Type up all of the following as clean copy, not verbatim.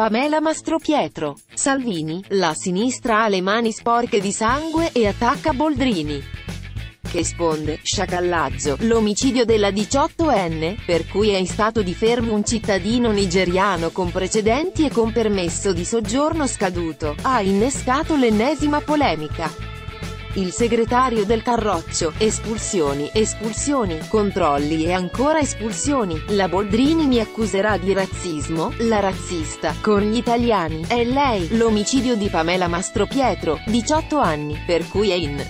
Pamela Mastropietro. Salvini, la sinistra ha le mani sporche di sangue e attacca Boldrini. Che risponde, sciacallaggio, l'omicidio della 18enne, per cui è in stato di fermo un cittadino nigeriano con precedenti e con permesso di soggiorno scaduto, ha innescato l'ennesima polemica. Il segretario del Carroccio, espulsioni, controlli e ancora espulsioni, la Boldrini mi accuserà di razzismo, la razzista, con gli italiani, è lei, l'omicidio di Pamela Mastropietro, 18 anni, per cui è in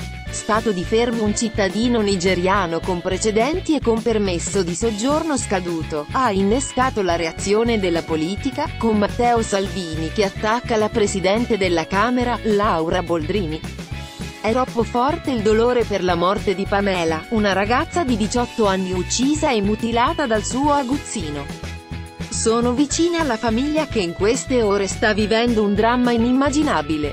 stato di fermo un cittadino nigeriano con precedenti e con permesso di soggiorno scaduto, ha innescato la reazione della politica, con Matteo Salvini che attacca la presidente della Camera, Laura Boldrini. È troppo forte il dolore per la morte di Pamela, una ragazza di 18 anni uccisa e mutilata dal suo aguzzino. Sono vicina alla famiglia che in queste ore sta vivendo un dramma inimmaginabile.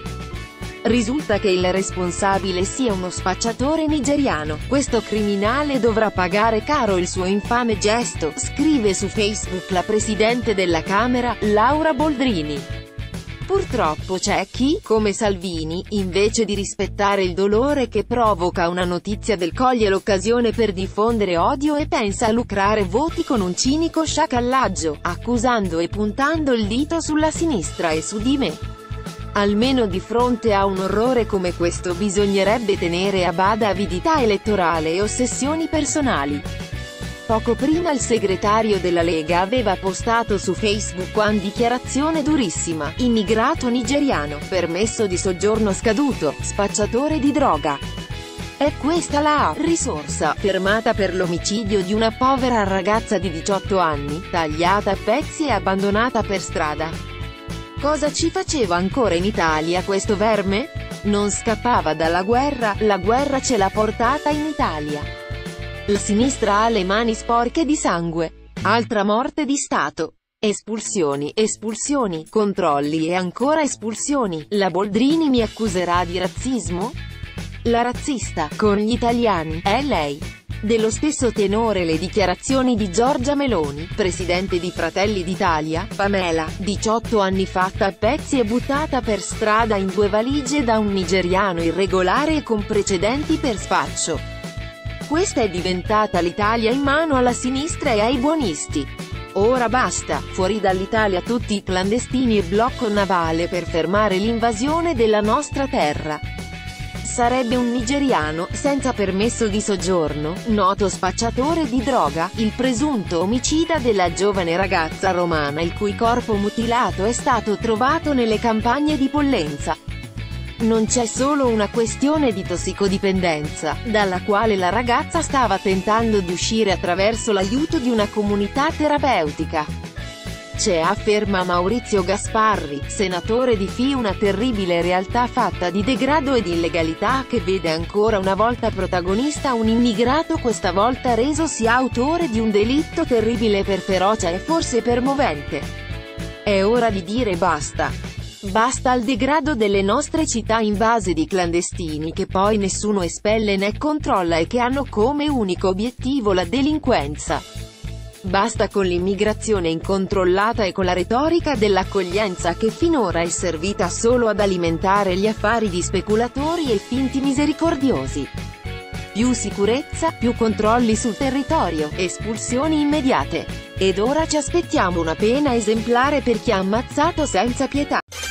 Risulta che il responsabile sia uno spacciatore nigeriano. Questo criminale dovrà pagare caro il suo infame gesto, scrive su Facebook la presidente della Camera, Laura Boldrini. Purtroppo c'è chi, come Salvini, invece di rispettare il dolore che provoca una notizia coglie l'occasione per diffondere odio e pensa a lucrare voti con un cinico sciacallaggio, accusando e puntando il dito sulla sinistra e su di me. Almeno di fronte a un orrore come questo bisognerebbe tenere a bada avidità elettorale e ossessioni personali. Poco prima il segretario della Lega aveva postato su Facebook una dichiarazione durissima: immigrato nigeriano, permesso di soggiorno scaduto, spacciatore di droga. È questa la risorsa, fermata per l'omicidio di una povera ragazza di 18 anni, tagliata a pezzi e abbandonata per strada. Cosa ci faceva ancora in Italia questo verme? Non scappava dalla guerra, la guerra ce l'ha portata in Italia. La sinistra ha le mani sporche di sangue. Altra morte di Stato. Espulsioni, controlli e ancora espulsioni. La Boldrini mi accuserà di razzismo? La razzista, con gli italiani, è lei. Dello stesso tenore le dichiarazioni di Giorgia Meloni, presidente di Fratelli d'Italia. Pamela, 18 anni fatta a pezzi e buttata per strada in 2 valigie da un nigeriano irregolare e con precedenti per spaccio. Questa è diventata l'Italia in mano alla sinistra e ai buonisti. Ora basta, fuori dall'Italia tutti i clandestini e blocco navale per fermare l'invasione della nostra terra. Sarebbe un nigeriano, senza permesso di soggiorno, noto spacciatore di droga, il presunto omicida della giovane ragazza romana il cui corpo mutilato è stato trovato nelle campagne di Pollenza. Non c'è solo una questione di tossicodipendenza, dalla quale la ragazza stava tentando di uscire attraverso l'aiuto di una comunità terapeutica. C'è, afferma Maurizio Gasparri, senatore di FI, una terribile realtà fatta di degrado e di illegalità che vede ancora una volta protagonista un immigrato, questa volta resosi autore di un delitto terribile per ferocia e forse per movente. È ora di dire basta. Basta al degrado delle nostre città invase di clandestini che poi nessuno espelle né controlla e che hanno come unico obiettivo la delinquenza. Basta con l'immigrazione incontrollata e con la retorica dell'accoglienza che finora è servita solo ad alimentare gli affari di speculatori e finti misericordiosi. Più sicurezza, più controlli sul territorio, espulsioni immediate. Ed ora ci aspettiamo una pena esemplare per chi ha ammazzato senza pietà.